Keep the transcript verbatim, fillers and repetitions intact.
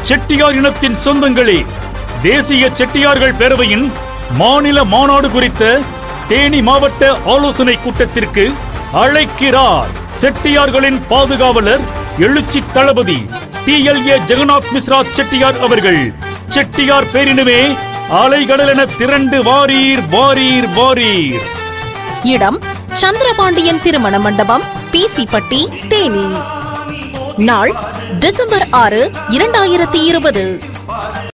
செட்டியார் இனத்தின் சொந்தங்களே, தேசிய செட்டியார்கள் பேரவையின் மாநில மாநாடு குறித்த தேனி மாவட்ட ஆலோசனை கூட்டத்திற்கு அழைக்கிறார் செட்டியார்களின் பாதுகாவலர் எழுச்சி தளபதி T L A Jagannath Mishra Chettiar அவர்கள். செட்டியார் பேரினுமே அலைகடலென திரண்டு வாரீர் வாரீர் வாரீர். இடம் சந்திரபாண்டியன் திருமண மண்டபம், பிசிப்பட்டி, தேனி. நாள் டிசம்பர் ஆறு இரண்டாயிரத்தி இருபது.